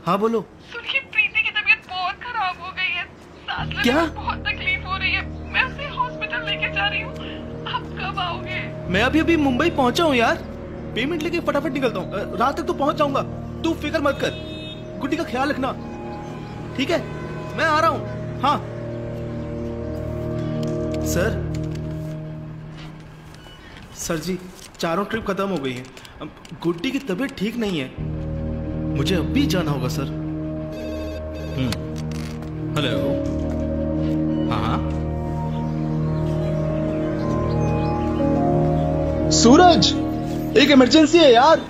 हाँ बोलो। सुनिए, प्रीति की तबीयत बहुत खराब हो गई है। सांस लेने क्या? में बहुत तकलीफ हो रही है। मैं उसे हॉस्पिटल लेके जा रही हूँ। आप कब आओगे? मैं अभी अभी मुंबई पहुंचा हूँ यार। पेमेंट लेके फटाफट निकलता हूँ। रात तक तो पहुंच जाऊंगा। तू फिक्र मत कर। गुड्डी का ख्याल रखना, ठीक है? मैं आ रहा हूँ। हाँ सर जी, चारों ट्रिप खत्म हो गई है। अब गुड्डी की तबीयत ठीक नहीं है। मुझे अब भी जाना होगा सर। हेलो। हाँ सूरज, एक इमरजेंसी है यार।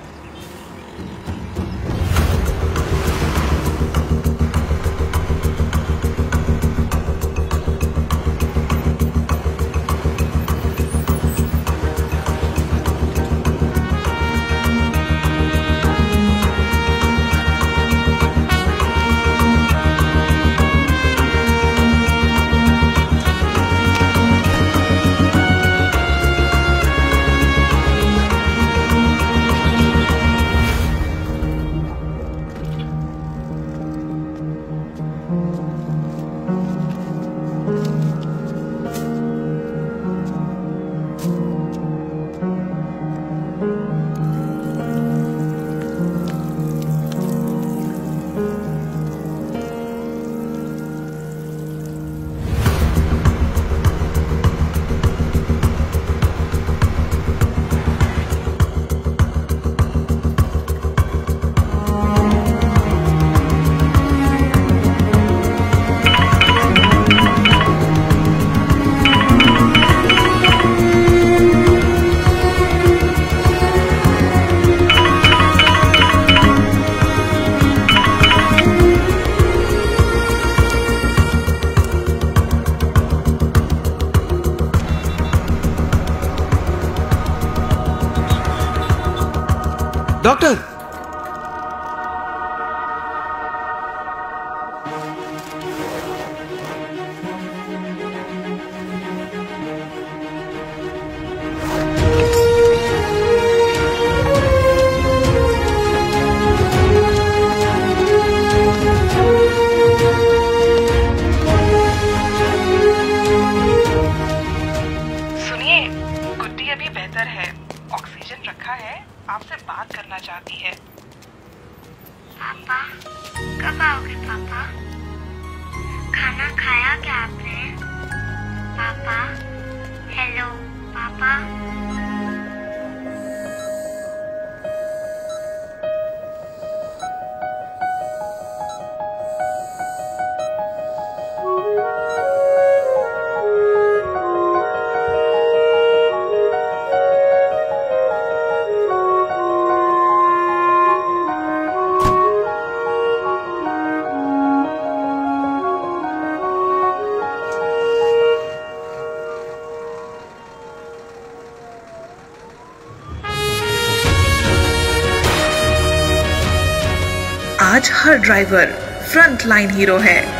डॉक्टर, सुनिए, गुड्डी अभी बेहतर है। ऑक्सीजन रखा है। आपसे बात करना चाहती है। पापा, कब आओगे पापा? खाना खाया क्या आपने? पापा, हेलो पापा। आज हर ड्राइवर फ्रंट लाइन हीरो है।